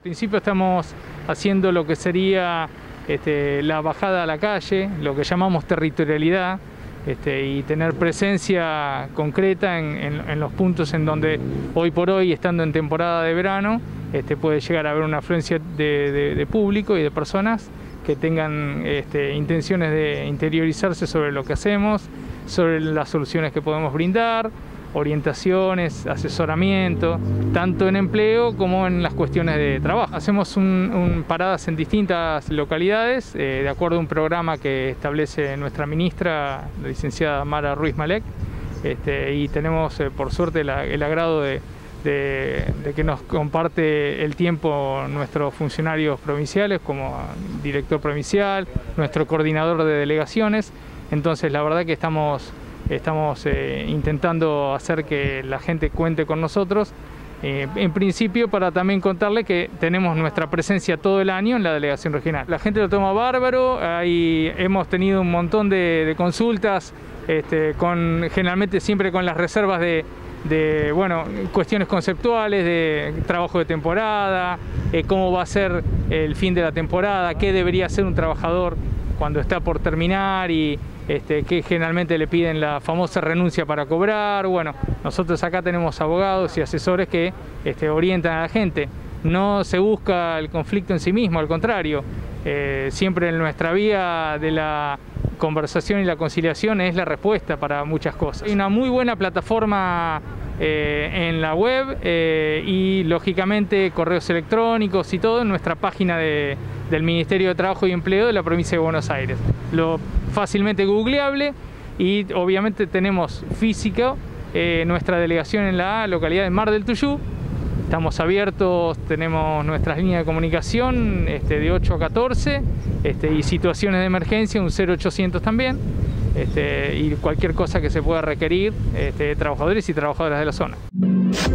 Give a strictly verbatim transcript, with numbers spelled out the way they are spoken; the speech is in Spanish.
En principio estamos haciendo lo que sería este, la bajada a la calle, lo que llamamos territorialidad, este, y tener presencia concreta en, en, en los puntos en donde hoy por hoy, estando en temporada de verano, este, puede llegar a haber una afluencia de, de, de público y de personas que tengan este, intenciones de interiorizarse sobre lo que hacemos, sobre las soluciones que podemos brindar, orientaciones, asesoramiento, tanto en empleo como en las cuestiones de trabajo. Hacemos un, un paradas en distintas localidades, eh, de acuerdo a un programa que establece nuestra ministra, la licenciada Mara Ruiz Malek, este, y tenemos eh, por suerte la, el agrado de, de, de que nos comparte el tiempo nuestros funcionarios provinciales, como director provincial, nuestro coordinador de delegaciones. Entonces la verdad que estamos Estamos eh, intentando hacer que la gente cuente con nosotros, eh, en principio para también contarle que tenemos nuestra presencia todo el año en la delegación regional. La gente lo toma bárbaro, ahí hemos tenido un montón de, de consultas, este, con, generalmente siempre con las reservas de, de bueno, cuestiones conceptuales, de trabajo de temporada, eh, cómo va a ser el fin de la temporada, qué debería hacer un trabajador cuando está por terminar y Este, que generalmente le piden la famosa renuncia para cobrar. Bueno, nosotros acá tenemos abogados y asesores que este, orientan a la gente. No se busca el conflicto en sí mismo, al contrario, eh, siempre en nuestra vía de la conversación y la conciliación es la respuesta para muchas cosas. Hay una muy buena plataforma eh, en la web eh, y lógicamente correos electrónicos y todo en nuestra página de, del Ministerio de Trabajo y Empleo de la provincia de Buenos Aires. Lo fácilmente googleable, y obviamente tenemos física eh, nuestra delegación en la localidad de Mar del Tuyú. Estamos abiertos, tenemos nuestras líneas de comunicación este, de ocho a catorce este, y situaciones de emergencia un cero ochocientos también, este, y cualquier cosa que se pueda requerir este, de trabajadores y trabajadoras de la zona.